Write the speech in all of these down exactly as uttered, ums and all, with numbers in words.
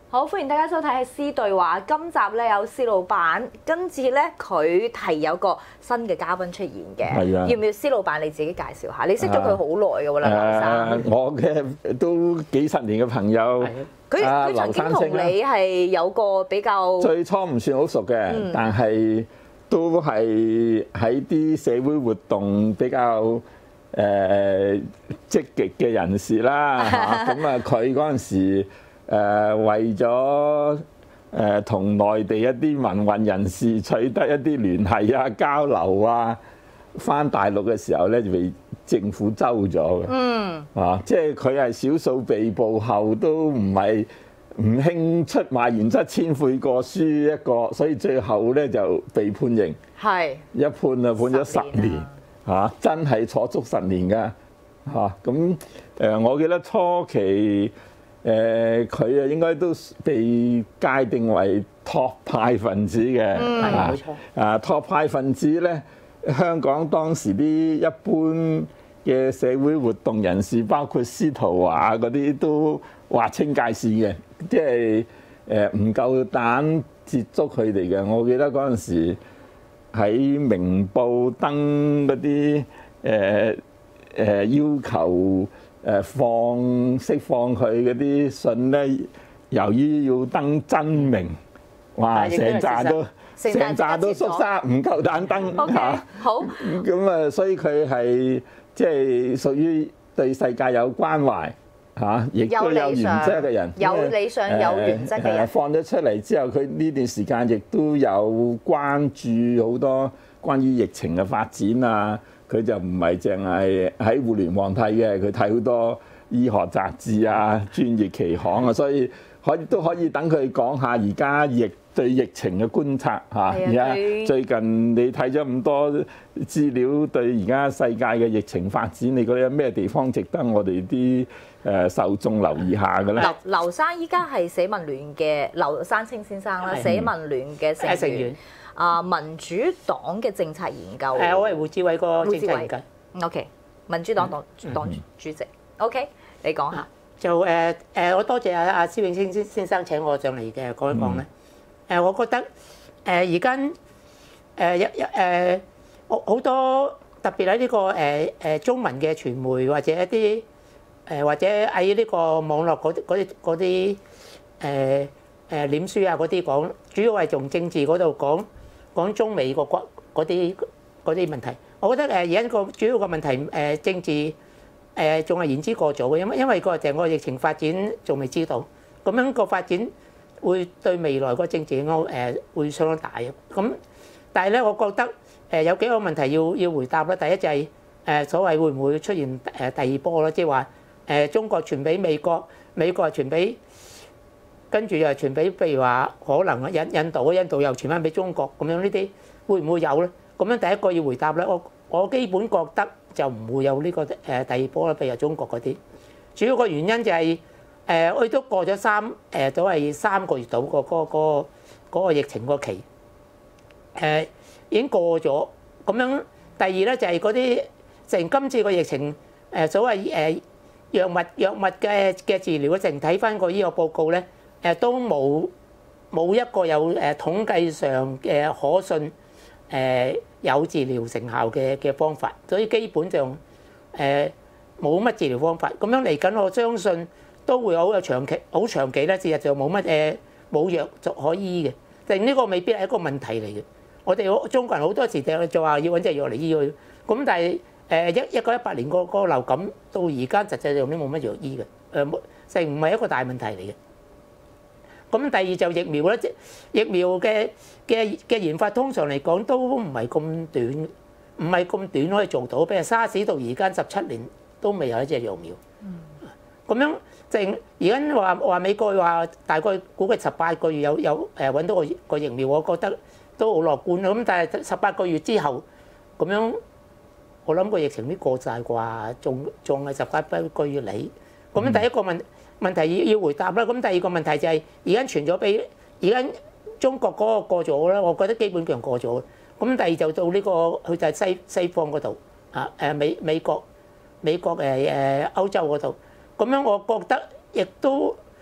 好，歡迎大家收睇《C 對話》。今集咧有施老闆，跟住咧佢係有個新嘅嘉賓出現嘅。係啊，要唔要施老闆你自己介紹下？你識咗佢好耐㗎喎，劉生。 誒，我嘅都幾十年嘅朋友。 佢佢曾經同你係有個比較。 最初唔算好熟嘅，嗯、但係都係喺啲社會活動比較誒、呃、積極嘅人士啦嚇。咁啊，佢嗰陣時。誒、呃、為咗誒同內地一啲民運人士取得一啲聯繫啊、交流啊，返大陸嘅時候咧就被政府周咗嘅。嗯，啊，即係佢係少數被捕後都唔係唔興出賣原則千悔過書一個，所以最後咧就被判刑。係一判啊，判咗十年嚇、啊，真係坐足十年㗎嚇。咁、啊、誒，我記得初期。誒佢啊應該都被界定為托派分子嘅， 嗯，冇錯。 啊，托派分子咧，香港當時啲一般嘅社會活動人士，包括司徒華嗰啲都劃清界線嘅，即係誒唔夠膽接觸佢哋嘅。我記得嗰陣時喺明報登嗰啲誒誒要求。誒放釋放佢嗰啲信咧，由於要登真名，哇！成扎都成扎都縮沙，唔夠膽登嚇。 Okay, 好咁啊，所以佢係即係屬於對世界有關懷嚇，亦都有原則嘅人。 有理想、有原則嘅人。 放咗出嚟之後，佢呢段時間亦都有關注好多關於疫情嘅發展啊。佢就唔係淨係喺互聯網睇嘅，佢睇好多醫學雜誌啊、專業期刊啊，所以可以都可以等佢講下而家疫對疫情嘅觀察嚇。而家最近你睇咗咁多資料，對而家世界嘅疫情發展，你覺得有咩地方值得我哋啲誒受眾留意下嘅咧？ 劉劉生依家係社民聯嘅劉山青先生啦，社民聯嘅成員。啊，民主黨嘅政策研究， 誒，我係胡志偉個政策研究。 O.K. 民主黨黨黨主席。O.K. 你講下。 就誒誒，我多謝阿阿施永青先先生請我上嚟嘅講一講咧。誒，我覺得誒而家誒一一誒好好多特別喺呢個誒誒中文嘅傳媒或者一啲誒或者喺呢個網絡嗰啲嗰啲嗰啲誒誒臉書啊嗰啲講，主要係從政治嗰度講。講中美個國嗰啲嗰啲問題，我覺得誒而家個主要個問題誒政治誒仲係言之過早嘅，因為因為個成個疫情發展仲未知道，咁樣個發展會對未來個政治影響誒會相當大嘅。咁但係咧，我覺得誒有幾個問題要要回答啦。第一就係誒所謂會唔會出現誒第二波啦，即係話誒中國傳俾美國，美國傳俾。跟住又傳俾，譬如話可能啊印印度啊，印度又傳翻俾中國咁樣，呢啲會唔會有咧？咁樣第一個要回答咧，我我基本覺得就唔會有呢個誒第二波啦，譬如中國嗰啲。主要個原因就係誒我哋都過咗三誒都係三個月到個嗰個嗰個疫情個期，誒已經過咗。咁樣第二咧就係嗰啲成今次個疫情誒所謂誒藥物藥物嘅嘅治療咧，成睇翻個醫學報告咧。誒都冇冇一個有誒統計上嘅可信誒有治療成效嘅嘅方法，所以基本上誒冇乜治療方法。咁樣嚟緊，我相信都會好有長期好長期咧，事實上冇乜誒冇藥就可以嘅。但呢個未必係一個問題嚟嘅。我哋中國人好多時就就話要揾隻藥嚟醫佢，咁但係誒一一九一八年個個流感到而家實際上都冇乜藥醫嘅，誒成唔係一個大問題嚟嘅。咁第二就疫苗咧，即疫苗嘅嘅嘅研發通常嚟講都唔係咁短，唔係咁短可以做到。譬如沙士到而家十七年都未有一隻疫苗。咁樣正而家話話美國話大概估計十八個月有有誒揾到個個疫苗，我覺得都好樂觀。咁但係十八個月之後咁樣，我諗個疫情都過曬啩，仲仲係十八個月嚟。咁樣第一個問。問題要要回答啦，咁第二個問題就係而家傳咗俾而家中國嗰個過咗啦，我覺得基本上過咗。咁第二就到呢個去就係西西方嗰度啊，誒美美國美國誒誒歐洲嗰度，咁樣我覺得亦都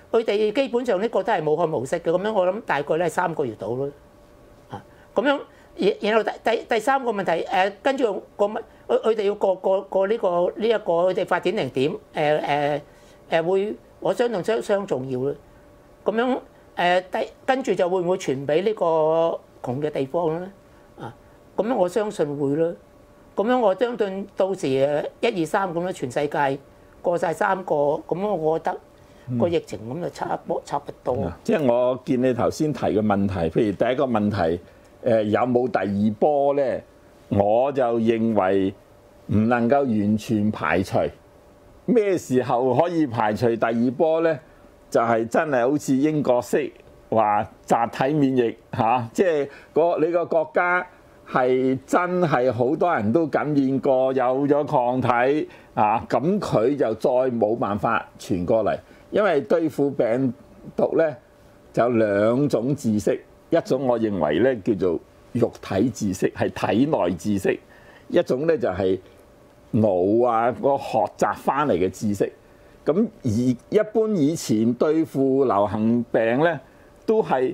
佢哋基本上呢個都係武漢模式嘅，咁樣我諗大概咧係三個月到咯。啊，咁樣然然後第第第三個問題誒，跟住個乜佢佢哋要過過過呢個呢一個佢哋發展零點誒誒誒會，我相信相相重要咯。咁樣誒第跟住就會唔會傳俾呢個窮嘅地方咧？啊，咁樣我相信會咯。咁樣我相信到時誒一二三咁樣全世界過晒三個，咁樣我覺得個疫情咁就差不差不多。 嗯、即係我見你頭先提嘅問題，譬如第一個問題誒有冇第二波咧？我就認為唔能夠完全排除。咩時候可以排除第二波咧？就係、是、真係好似英國式話集體免疫嚇、啊，即係個你個國家係真係好多人都感染過，有咗抗體啊，咁佢就再冇辦法傳過嚟。因為對付病毒咧就有兩種知識，一種我認為咧叫做肉體知識，係體內知識；一種咧就係腦啊個學習翻嚟嘅知識。咁而一般以前對付流行病咧，都係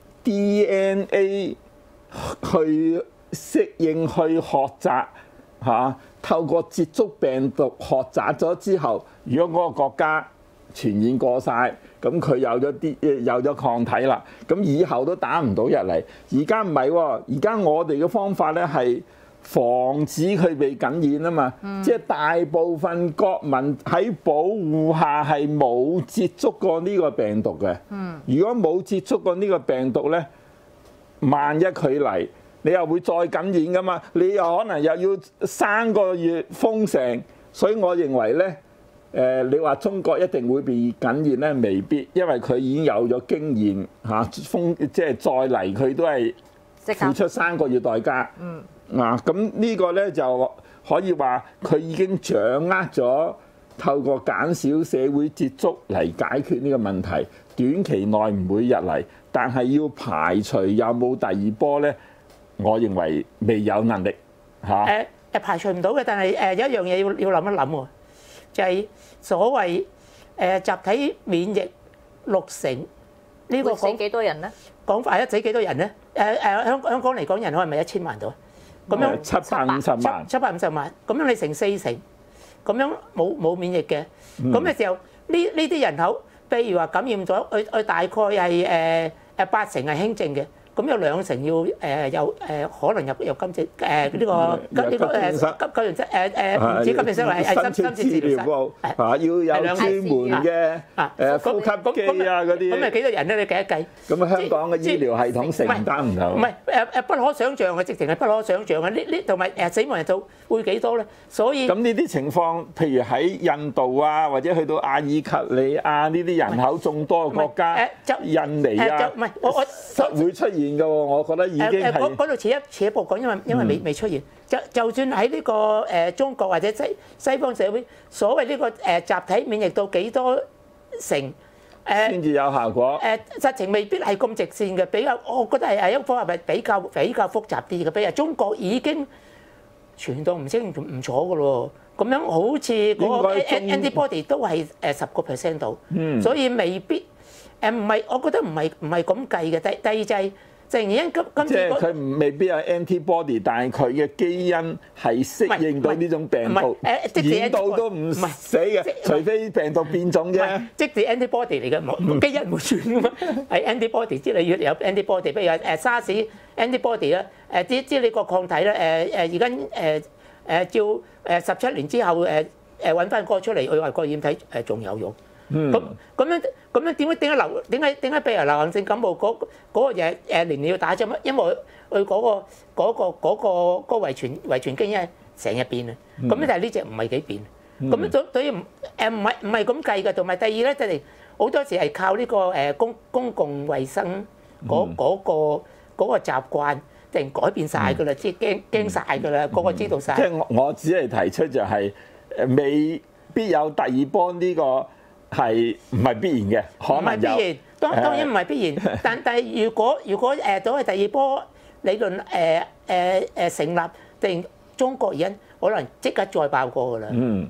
D N A 去適應、去學習嚇，透過接觸病毒學習咗之後，如果嗰個國家傳染過晒，咁佢有咗啲有咗抗體啦，咁以後都打唔到入嚟。而家唔係喎，而家我哋嘅方法咧係防止佢被感染啊嘛，嗯、即係大部分國民喺保護下係冇接觸過呢個病毒嘅。嗯、如果冇接觸過呢個病毒咧，萬一佢嚟，你又會再感染噶嘛？你又可能又要三個月封城，所以我認為咧，誒你話中國一定會被感染咧，未必，因為佢已經有咗經驗嚇，封即係再嚟佢都係付出三個月代價。嗯。嗱，咁呢個咧就可以話佢已經掌握咗透過減少社會接觸嚟解決呢個問題，短期內唔會入嚟，但係要排除有冇第二波咧，我認為未有能力嚇。誒誒排除唔到嘅，但係誒有一樣嘢要要諗一諗喎，就係所謂誒集體免疫六成呢個會死幾多人咧？ 講法一死幾多人咧？誒誒香香港嚟講人口係咪一千萬度啊？咁樣七百五十萬， 七百五十萬，咁樣你乘四成，咁樣冇冇免疫嘅，咁嘅時候呢呢啲人口，譬如話感染咗，佢佢大概係誒誒八成係輕症嘅，咁有兩成要誒有誒可能入入急症誒呢個急呢個誒急急症室誒誒唔止急症室係係深深切治療部啊，要有專門嘅誒呼吸機啊嗰啲， 咁咪幾多人咧？你計一計。 咁啊，香港嘅醫療系統承擔唔到。 唔係誒誒，不可想像嘅，直情係不可想像嘅。呢呢同埋誒死亡人數會幾多咧？所以咁呢啲情況，譬如喺印度啊，或者去到阿爾及利亞呢啲人口眾多嘅國家，印尼啊， 唔係我我實會出現嘅喎。我覺得已經係嗰嗰度遲一遲一步講，因為因為未未出現。就就算喺呢個誒中國或者西西方社會，所謂呢個誒集體免疫到幾多成？誒先至有效果。 誒實情未必係咁直線嘅，比較我覺得係係一個方法係比較比較複雜啲嘅。比如中國已經傳到唔清唔唔楚嘅咯，咁樣好似嗰個 antibody 都係誒十個 percent 度，所以未必誒唔係，我覺得唔係唔係咁計嘅。第第二就係。突然間今今次即係佢未必有 antibody， 但係佢嘅基因係適應到呢種病毒，染到都唔死嘅，除非病毒變種啫。 即係 antibody 嚟嘅，冇基因唔會轉㗎嘛，係 antibody，即係你要有 antibody，譬如話誒 SARS antibody 啦，誒即即係你個抗體咧，誒誒而家誒誒照誒十七年之後誒誒揾翻個出嚟，佢話個染體誒仲有用。咁咁樣咁樣點解點解流點解點解譬如流行性感冒嗰嗰個嘢誒年年要打針啊？因為佢嗰個嗰個嗰個嗰個遺傳遺傳基因成日變啊！咁但係呢隻唔係幾變。咁對對於誒唔係唔係咁計嘅。同埋第二咧，就係好多時係靠呢個誒公公共衞生嗰嗰個嗰個習慣，突然改變曬㗎啦，即係驚驚曬㗎啦，個個知道曬。 即係我我只係提出就係誒未必有第二波呢個。係唔係必然嘅？可能有。唔係必然，當當然唔係必然。但但係如果如果誒到係第二波理論誒誒誒成立，突然中國而家可能即刻再爆過㗎啦。嗯。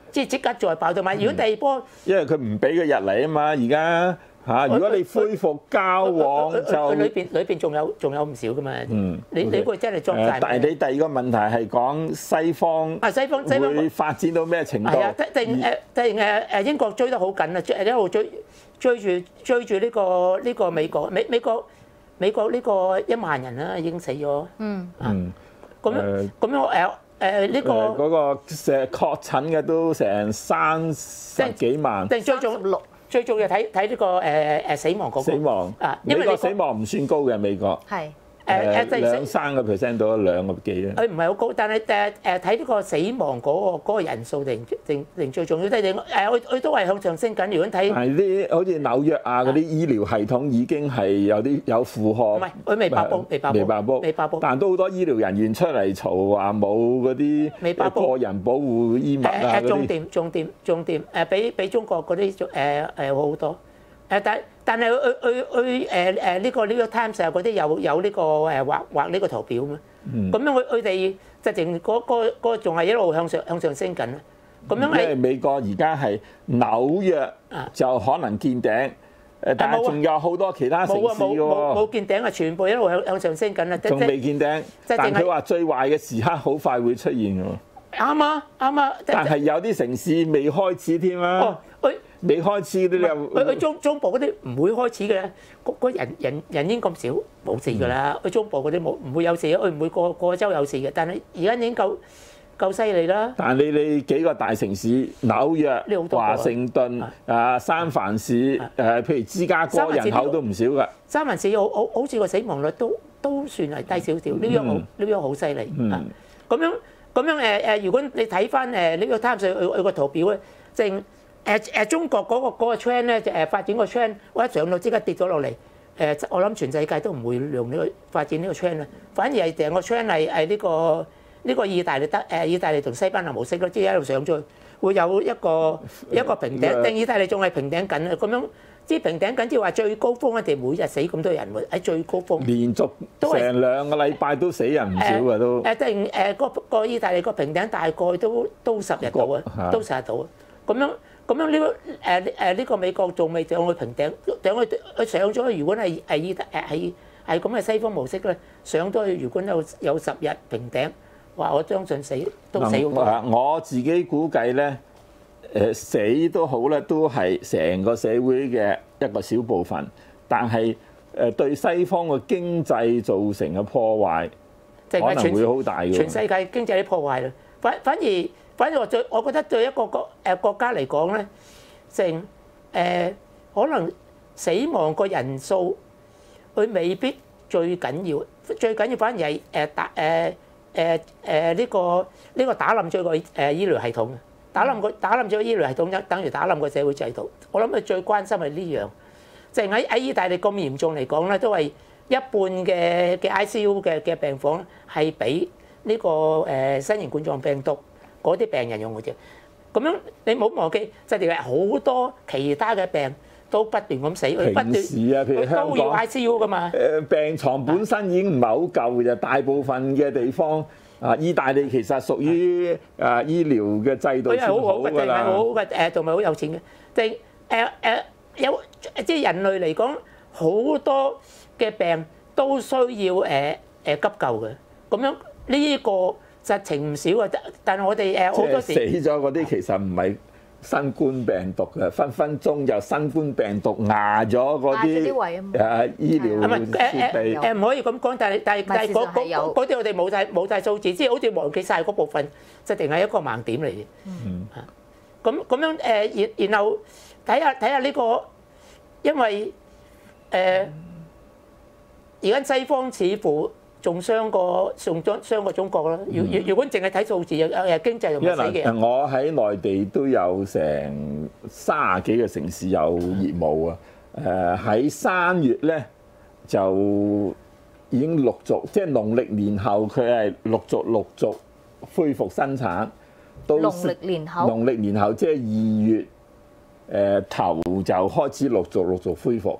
即係即刻再爆，同埋如果第二波， 因為佢唔俾佢入嚟啊嘛，而家嚇，如果你恢復交往就裏邊裏邊仲有仲有唔少噶嘛。嗯，你你會真係裝晒。 但係你第二個問題係講西方啊，西方西方會發展到咩程度？ 係啊，定誒定誒誒英國追得好緊啊，追一路追追住追住呢個呢個美國美美國美國呢個一萬人啦已經死咗。嗯嗯，咁樣咁樣誒。誒呢個嗰個成確診嘅都成三十幾萬， 最重六最重要睇睇呢個誒誒死亡嗰個死亡啊，因為美國死亡唔算高嘅美國係誒誒兩三個 percent 到兩個幾啦。 佢唔係好高，但係誒誒睇呢個死亡嗰個嗰個人數定定定最重要，即係誒佢佢都係向上升緊。如果睇係啲好似紐約啊嗰啲醫療系統已經係有啲有負荷， 唔係佢未爆煲，未爆煲， 未爆煲， 未爆煲。 但都好多醫療人員出嚟嘈話冇嗰啲個人保護衣物啊嗰啲。 重點重點重點誒，比比中國嗰啲誒誒好好多。誒但但係佢佢佢誒誒呢個呢個 Times 啊嗰啲有有呢個誒畫畫呢個圖表咩？咁樣佢佢哋直情嗰個嗰個仲係一路向上向上升緊啊！咁樣因為美國而家係紐約就可能見頂，誒但係仲有好多其他城市嘅喎。 冇冇見頂啊！全部一路向向上升緊啊！ 仲未見頂，但佢話最壞嘅時刻好快會出現㗎喎。 啱啊啱啊！ 但係有啲城市未開始添啊。 哦，佢未開始啲又， 佢佢中中部嗰啲唔會開始嘅，嗰嗰人人人煙咁少冇事㗎啦。佢中部嗰啲冇唔會有事，佢唔會個個州有事嘅。但係而家已經夠夠犀利啦。 但係你你幾個大城市紐約、華盛頓、啊三藩市誒，譬如芝加哥人口都唔少㗎。 三藩市好好好似個死亡率都都算係低少少。呢樣好呢樣好犀利啊！咁樣咁樣誒誒，如果你睇翻誒呢個 Times 佢佢個圖表咧，正。誒誒中國嗰個嗰個 trend 咧，就誒發展個 trend，我一上到即刻跌咗落嚟。誒我諗全世界都唔會用呢個發展呢個 trend 啦，反而係成個 trend 係係呢個呢個意大利得誒意大利同西班牙模式咯，即係一路上咗去，會有一個一個平頂，定意大利仲係平頂緊啊！咁樣即係平頂緊，即係話最高峰一定每日死咁多人喎，喺最高峰。 連續成兩個禮拜都死人唔少啊都。 誒定誒個個意大利個平頂大概都都十日到啊，都十日到啊，咁樣。咁樣呢個誒誒呢個美國仲未上去平頂，上去佢上咗去。如果係係意誒係係咁嘅西方模式咧，上咗去如果有有十日平頂，話我相信死都死好多。 我自己估計咧，誒死都好咧，都係成個社會嘅一個小部分，但係誒對西方嘅經濟造成嘅破壞可能會好大嘅。 全世界經濟啲破壞啦，反反而。反正我最，我覺得對一個國誒國家嚟講咧，成誒可能死亡個人數，佢未必最緊要，最緊要反而係誒打誒誒誒呢個呢個打冧咗個誒醫療系統，打冧個打冧咗個醫療系統，等等於打冧個社會制度。我諗佢最關心係呢樣，就係喺喺意大利咁嚴重嚟講咧，都係一半嘅嘅 I C U 嘅嘅病房係俾呢個誒新型冠狀病毒嗰啲病人用嘅啫，咁樣你唔好忘記，就係好多其他嘅病都不斷咁死，佢不斷佢都要 I C U 噶嘛。 誒病牀本身已經唔係好夠嘅，就大部分嘅地方啊，意大利其實屬於誒醫療嘅制度算好㗎啦。定係好好嘅誒，仲係好有錢嘅。定誒誒有即係人類嚟講，好多嘅病都需要誒誒急救嘅。咁樣呢個實情唔少啊，但係我哋誒好多時死咗嗰啲其實唔係新冠病毒嘅，分分鐘就新冠病毒壓咗嗰啲誒醫療設備。 誒唔可以咁講，但係但係但係嗰嗰嗰啲我哋冇曬冇曬數字，即係好似忘記曬嗰部分，就定係一個盲點嚟嘅。嗯。咁咁樣誒，然然後睇下睇下呢個，因為誒而家西方似乎仲傷過，仲傷傷過中國啦。如如如果淨係睇數字，誒誒經濟又唔死嘅。 因為我喺內地都有成三十幾個城市有業務啊。誒喺三月咧就已經陸續，即係農曆年後佢係陸續陸續恢復生產。到農曆年後。 農曆年後即係二月誒頭就開始陸續陸續恢復。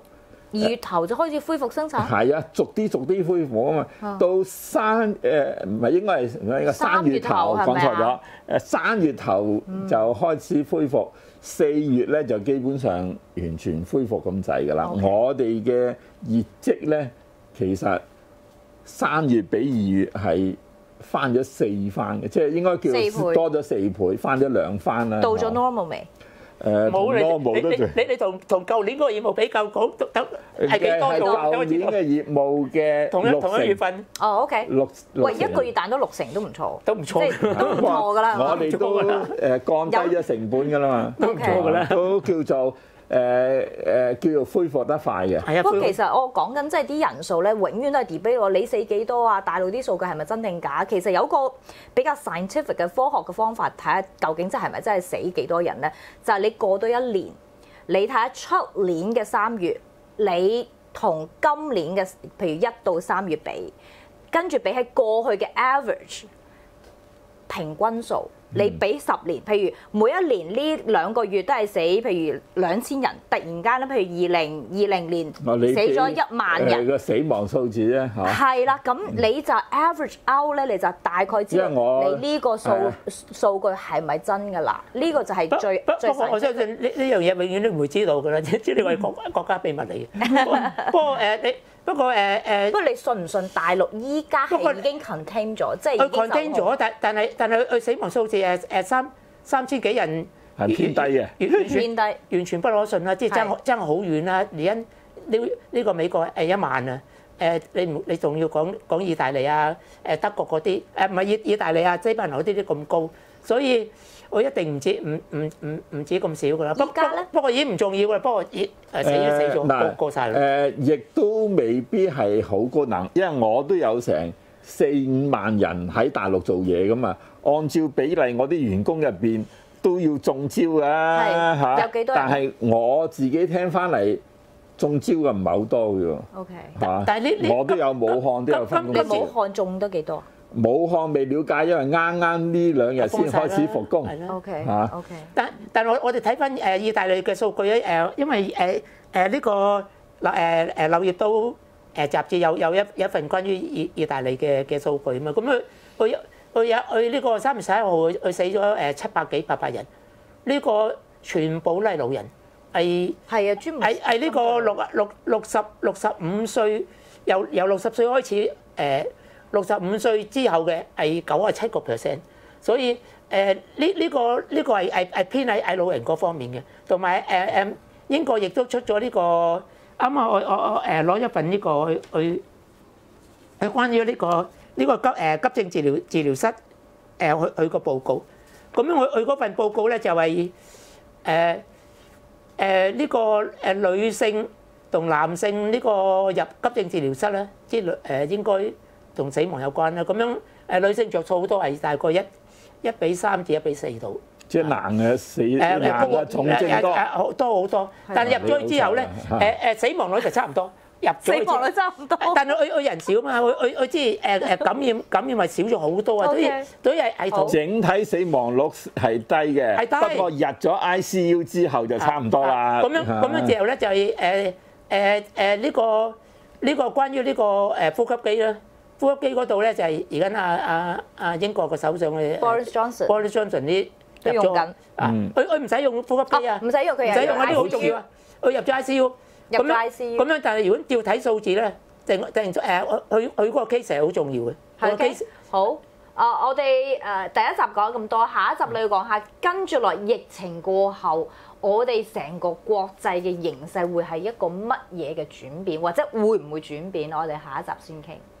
二月頭就開始恢復生產。 係啊，逐啲逐啲恢復啊嘛。到三誒唔係應該係唔係應該三月頭講錯咗。誒三月頭就開始恢復，四月咧就基本上完全恢復咁滯㗎啦。 Okay. 我哋嘅業績咧，其實三月比二月係翻咗四番嘅，即係應該叫多咗四倍，翻咗兩番啦。 到咗 normal 未？ 誒冇你冇你你你你同同舊年嗰個業務比較講得係幾多度？ 舊年嘅業務嘅同一同一月份。 哦 OK。 六喂，一個月彈到六成都唔錯， 都唔錯， 都唔錯㗎啦。 我哋都誒降低咗成本㗎啦嘛， 都唔錯㗎啦， 都叫做。誒誒叫做恢復得快嘅。 係啊， 不過其實我講緊即係啲人數咧，永遠都係 debate 喎，你死幾多啊？大陸啲數據係咪真定假？其實有個比較 scientific 嘅科學嘅方法睇下究竟真係咪真係死幾多人咧？就係你過多一年，你睇下出年嘅三月，你同今年嘅譬如一到三月比，跟住比起過去嘅 average 平均數。你俾十年，譬如每一年呢兩個月都係死，譬如兩千人，突然間咧，譬如二零二零年死咗一萬人， 個死亡數字咧嚇。 係啦，咁你就 average out 咧，你就大概知道你呢個數數據係咪真㗎啦？呢個就係最最。 不過我相信呢呢樣嘢永遠都唔會知道㗎啦，即係呢個係國國家秘密嚟嘅。不過誒你。不過誒誒， 不過你信唔信大陸依家係已經 contain 咗，即係佢 contain 咗，但但係但係佢死亡數字誒誒三三千幾人係偏低嘅， 完全偏低， 完全不可信啦！即係爭爭好遠啦！而家呢呢個美國誒一萬啊，誒你唔你仲要講講意大利啊誒德國嗰啲誒唔係意意大利啊西班牙嗰啲都咁高，所以。我一定唔止唔唔唔唔止咁少㗎啦，不過不過已經唔重要㗎啦，不過已誒死咗死咗過過曬啦。 誒亦都未必係好高能，因為我都有成四五萬人喺大陸做嘢㗎嘛，按照比例，我啲員工入邊都要中招㗎嚇。 有幾多人？ 但係我自己聽翻嚟，中招嘅唔係好多㗎喎。 OK。 嚇， 但係呢我都有武漢都有分公司。 你武漢中得幾多？ 武漢未了解，因為啱啱呢兩日先開始復工。 OK 嚇 OK。 但但我我哋睇翻誒意大利嘅數據咧誒，因為誒誒呢個誒誒《柳葉刀》誒雜誌有有一一份關於意意大利嘅嘅數據啊嘛，咁佢佢佢有佢呢個三月十一號佢死咗誒七百幾八百人，呢個全部都係老人，係係啊，專門係係呢個六六六十六十五歲，由由六十歲開始誒。六十五歲之後嘅係九啊七個 percent，所以誒呢呢個呢、呢個係係係偏喺喺老人嗰方面嘅，同埋誒誒英國亦都出咗呢、呢個啱啱我我我誒攞一份呢、呢個去去係關於呢、呢個呢、呢個急誒、呃、急症治療治療室誒佢佢個報告，咁樣佢佢嗰份報告咧就係誒誒呢個誒女性同男性呢個入急症治療室咧，即係誒應該。同死亡有關啦，咁樣誒女性着數好多係大概一一比三至一比四度， 即係男嘅死，男嘅重症多， 好多好多。但係入咗去之後咧，誒誒死亡率就差唔多，入咗去死亡率差唔多。 但係佢佢人少嘛，佢佢佢即係誒誒感染感染咪少咗好多啊，所以所以係係同整體死亡率係低嘅， 係低。 不過入咗 I C U 之後就差唔多啦。 咁樣咁樣之後咧就係誒誒誒呢個呢個關於呢個誒呼吸機咧。呼吸機嗰度咧就係而家阿阿阿英國個首相嘅 Boris Johnson，Boris Johnson 啲都用緊啊，佢佢唔使用呼吸機啊， 唔使用佢， 唔使用啊，呢個好重要啊，佢入咗 I C U， 入咗 I C U， 咁樣但係如果調睇數字咧，定定誒佢佢嗰個 case 係好重要嘅。 係 case 好啊！我哋誒第一集講咁多，下一集你要講下跟住落疫情過後，我哋成個國際嘅形勢會係一個乜嘢嘅轉變，或者會唔會轉變？我哋下一集先傾。